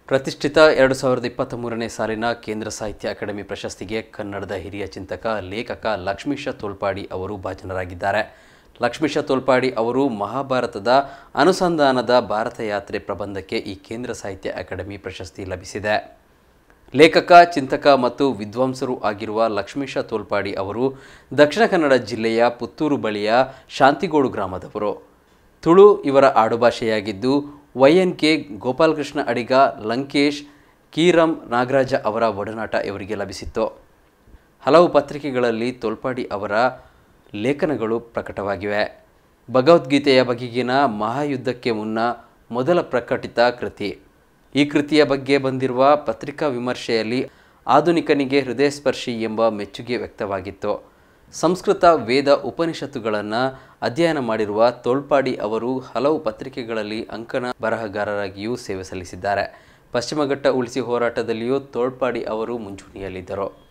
ಪ್ರತಿಷ್ಠಿತ 2023ನೇ ಸಾಲಿನ ಕೇಂದ್ರ ಸಾಹಿತ್ಯ ಅಕಾಡೆಮಿ ಪ್ರಶಸ್ತಿಗೆ ಕನ್ನಡದ ಹಿರಿಯ ಚಿಂತಕ ಲೇಖಕ ಲಕ್ಷ್ಮೀಶ ತೋಳ್ಪಾಡಿ ಅವರು ಭಾಜನರಾಗಿದ್ದಾರೆ. ಲಕ್ಷ್ಮೀಶ ತೋಳ್ಪಾಡಿ ಅವರು ಮಹಾಭಾರತದ ಅನುಸಂಧಾನದ ಭಾರತ ಯಾತ್ರೆ ಪ್ರಬಂಧಕ್ಕೆ ಈ ಕೇಂದ್ರ ಸಾಹಿತ್ಯ ಅಕಾಡೆಮಿ ಪ್ರಶಸ್ತಿ ಲಭಿಸಿದೆ. ಲೇಖಕ, ಚಿಂತಕ ಮತ್ತು ವಿದ್ವಾಂಸರು ಆಗಿರುವ ಲಕ್ಷ್ಮೀಶ ತೋಳ್ಪಾಡಿ ಅವರು ದಕ್ಷಿಣ ಕನ್ನಡ ಜಿಲ್ಲೆಯ ಪುತ್ತೂರು ಬಳಿಯ ಶಾಂತಿಗೋಡು ಗ್ರಾಮದವರು. ತುಳು ಇವರ ಆಡುಭಾಷೆಯಾಗಿದ್ದು YNK ಗೋಪಾಲಕೃಷ್ಣ ಅಡಿಗ, ಲಂಕೇಶ್, ಕೀರಂ ನಾಗರಾಜ ಅವರ ಒಡನಾಟ ಇವರಿಗೆ ಲಭಿಸಿತ್ತು. ಹಲವು ಪತ್ರಿಕೆಗಳಲ್ಲಿ ತೋಳ್ಪಾಡಿ ಅವರ ಲೇಖನಗಳು ಪ್ರಕಟವಾಗಿವೆ. ಭಗವದ್ಗೀತೆಯ ಬಗೆಗಿನ ಮಹಾಯುದ್ಧಕ್ಕೆ ಮುನ್ನ ಮೊದಲ ಪ್ರಕಟಿತ ಕೃತಿ. ಈ ಕೃತಿಯ ಬಗ್ಗೆ ಬಂದಿರುವ ಪತ್ರಿಕಾ ವಿಮರ್ಶೆಯಲ್ಲಿ ಆಧುನಿಕನಿಗೆ ಹೃದಯಸ್ಪರ್ಶಿ ಎಂಬ ಮೆಚ್ಚುಗೆ ವ್ಯಕ್ತವಾಗಿತ್ತು. ಸಂಸ್ಕೃತ ವೇದ ಉಪನಿಷತ್ತುಗಳನ್ನು ಅಧ್ಯಯನ ಮಾಡಿರುವ ತೋಳ್ಪಾಡಿ ಅವರು ಹಲವು ಪತ್ರಿಕೆಗಳಲ್ಲಿ ಅಂಕಣ ಬರಹಗಾರರಾಗಿಯೂ ಸೇವೆ ಸಲ್ಲಿಸಿದ್ದಾರೆ. ಪಶ್ಚಿಮಘಟ್ಟ ಉಳಿಸಿ ಹೋರಾಟದಲ್ಲಿಯೂ ತೋಳ್ಪಾಡಿ ಅವರು ಮುಂಚೂಣಿಯಲ್ಲಿದ್ದರು.